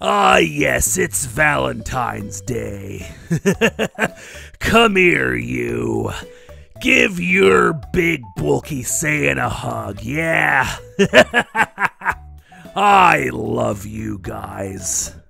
Ah, yes, it's Valentine's Day. Come here, you. Give your big bulky Santa a hug, yeah? I love you guys.